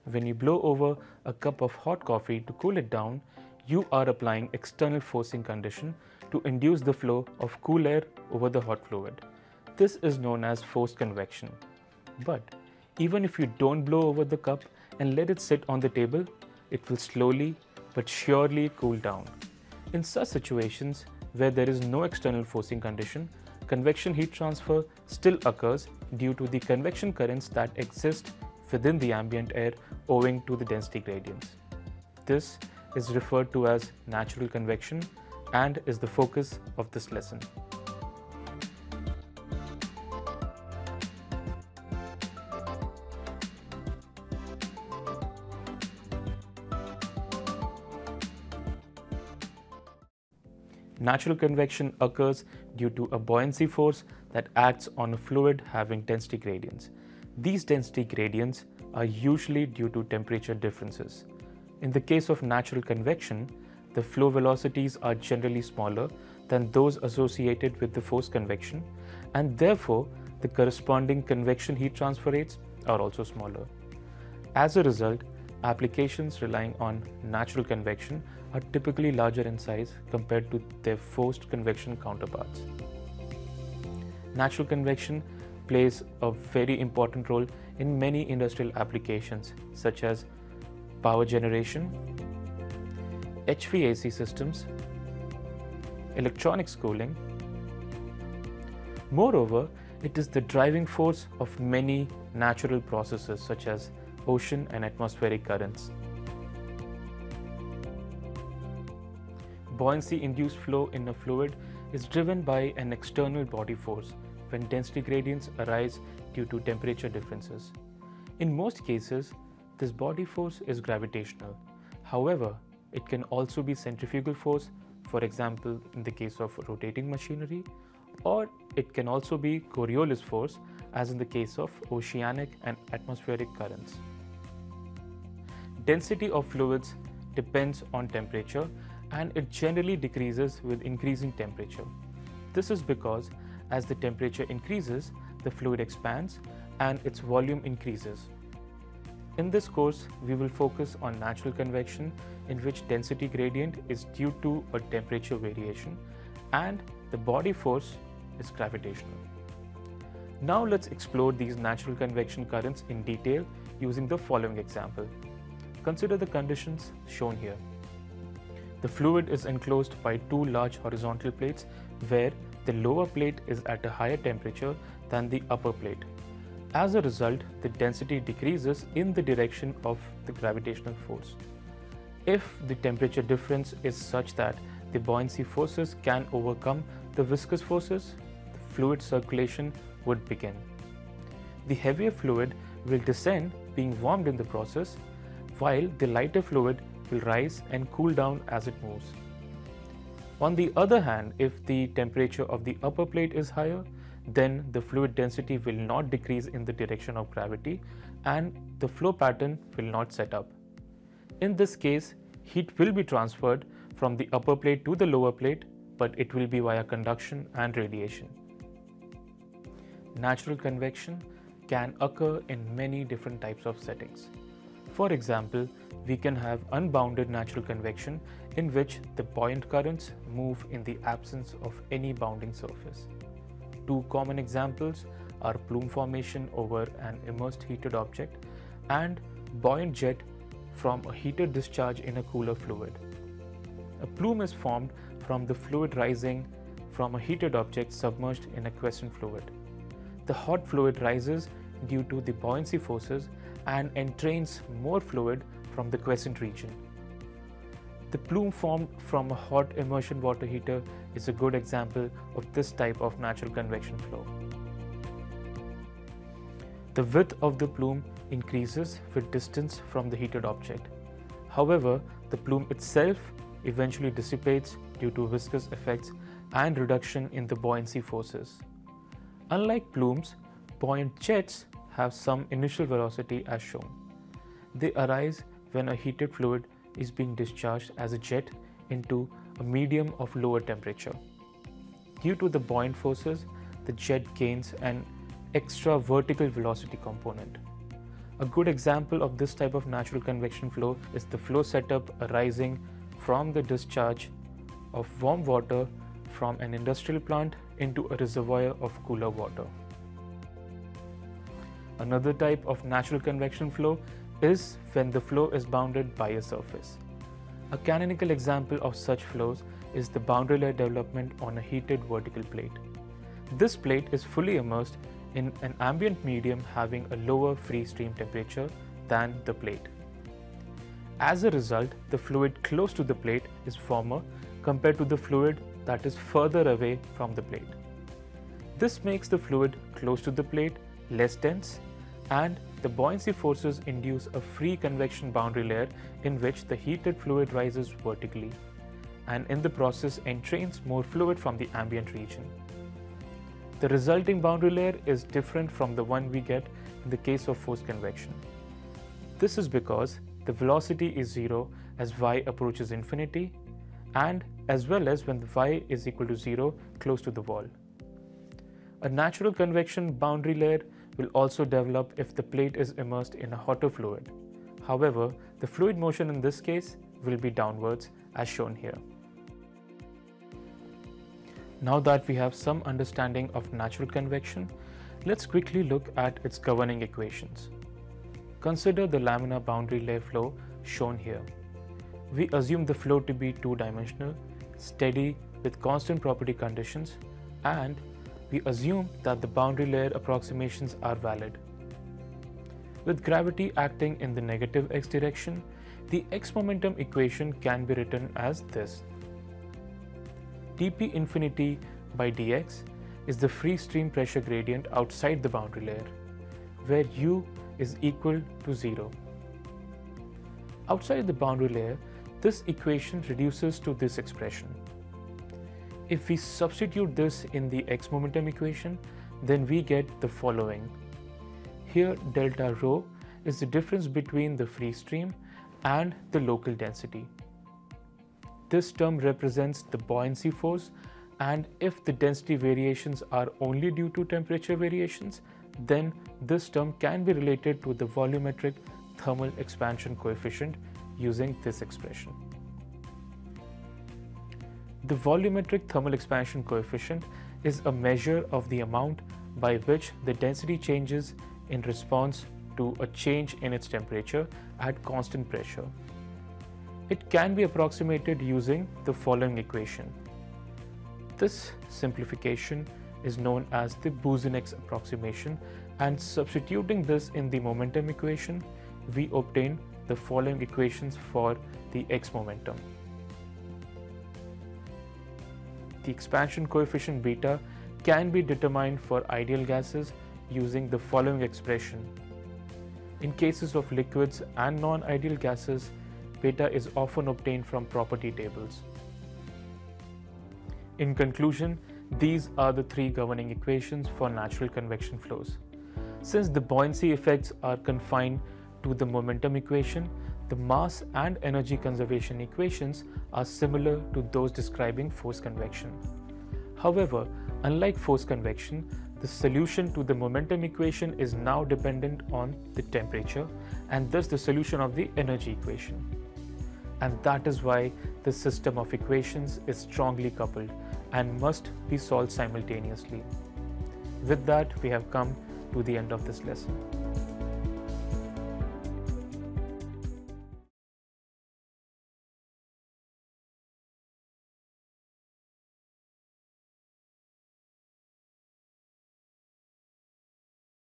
when you blow over a cup of hot coffee to cool it down, you are applying external forcing condition to induce the flow of cool air over the hot fluid. This is known as forced convection. But even if you don't blow over the cup and let it sit on the table, it will slowly but surely cool down. In such situations where there is no external forcing condition, convection heat transfer still occurs due to the convection currents that exist within the ambient air owing to the density gradients. This is referred to as natural convection and is the focus of this lesson. Natural convection occurs due to a buoyancy force that acts on a fluid having density gradients. These density gradients are usually due to temperature differences. In the case of natural convection, the flow velocities are generally smaller than those associated with the forced convection, and therefore the corresponding convection heat transfer rates are also smaller. As a result, applications relying on natural convection are typically larger in size compared to their forced convection counterparts. Natural convection plays a very important role in many industrial applications such as power generation, HVAC systems, electronics cooling. Moreover, it is the driving force of many natural processes such as ocean and atmospheric currents. Buoyancy-induced flow in a fluid is driven by an external body force when density gradients arise due to temperature differences. In most cases, this body force is gravitational. However, it can also be centrifugal force, for example, in the case of rotating machinery, or it can also be Coriolis force, as in the case of oceanic and atmospheric currents. Density of fluids depends on temperature, and it generally decreases with increasing temperature. This is because as the temperature increases, the fluid expands and its volume increases. In this course, we will focus on natural convection, in which density gradient is due to a temperature variation and the body force is gravitational. Now let's explore these natural convection currents in detail using the following example. Consider the conditions shown here. The fluid is enclosed by two large horizontal plates where the lower plate is at a higher temperature than the upper plate. As a result, the density decreases in the direction of the gravitational force. If the temperature difference is such that the buoyancy forces can overcome the viscous forces, the fluid circulation would begin. The heavier fluid will descend, being warmed in the process, while the lighter fluid will rise and cool down as it moves. On the other hand, if the temperature of the upper plate is higher, then the fluid density will not decrease in the direction of gravity and the flow pattern will not set up. In this case, heat will be transferred from the upper plate to the lower plate, but it will be via conduction and radiation. Natural convection can occur in many different types of settings. For example, we can have unbounded natural convection in which the buoyant currents move in the absence of any bounding surface. Two common examples are plume formation over an immersed heated object and buoyant jet from a heated discharge in a cooler fluid. A plume is formed from the fluid rising from a heated object submerged in a quiescent fluid. The hot fluid rises due to the buoyancy forces and entrains more fluid from the quiescent region. The plume formed from a hot immersion water heater is a good example of this type of natural convection flow. The width of the plume increases with distance from the heated object. However, the plume itself eventually dissipates due to viscous effects and reduction in the buoyancy forces. Unlike plumes, buoyant jets have some initial velocity as shown. They arise when a heated fluid is being discharged as a jet into a medium of lower temperature. Due to the buoyant forces, the jet gains an extra vertical velocity component. A good example of this type of natural convection flow is the flow setup arising from the discharge of warm water from an industrial plant into a reservoir of cooler water. Another type of natural convection flow is when the flow is bounded by a surface. A canonical example of such flows is the boundary layer development on a heated vertical plate. This plate is fully immersed in an ambient medium having a lower free stream temperature than the plate. As a result, the fluid close to the plate is warmer compared to the fluid that is further away from the plate. This makes the fluid close to the plate less dense, and the buoyancy forces induce a free convection boundary layer in which the heated fluid rises vertically and in the process entrains more fluid from the ambient region. The resulting boundary layer is different from the one we get in the case of forced convection. This is because the velocity is zero as y approaches infinity, and as well as when the y is equal to 0 close to the wall. A natural convection boundary layer will also develop if the plate is immersed in a hotter fluid. However, the fluid motion in this case will be downwards as shown here. Now that we have some understanding of natural convection, let's quickly look at its governing equations. Consider the laminar boundary layer flow shown here. We assume the flow to be two-dimensional, steady with constant property conditions, and we assume that the boundary layer approximations are valid. With gravity acting in the negative x direction, the x momentum equation can be written as this. dP infinity by dx is the free stream pressure gradient outside the boundary layer, where u is equal to 0. Outside the boundary layer, this equation reduces to this expression. If we substitute this in the x momentum equation, then we get the following. Here delta rho is the difference between the free stream and the local density. This term represents the buoyancy force, and if the density variations are only due to temperature variations, then this term can be related to the volumetric thermal expansion coefficient using this expression. The volumetric thermal expansion coefficient is a measure of the amount by which the density changes in response to a change in its temperature at constant pressure. It can be approximated using the following equation. This simplification is known as the Boussinesq approximation, and substituting this in the momentum equation, we obtain the following equations for the x momentum. The expansion coefficient beta can be determined for ideal gases using the following expression. In cases of liquids and non-ideal gases, beta is often obtained from property tables. In conclusion, these are the three governing equations for natural convection flows. Since the buoyancy effects are confined to the momentum equation, the mass and energy conservation equations are similar to those describing forced convection. However, unlike forced convection, the solution to the momentum equation is now dependent on the temperature, and thus the solution of the energy equation. And that is why this system of equations is strongly coupled and must be solved simultaneously. With that, we have come to the end of this lesson.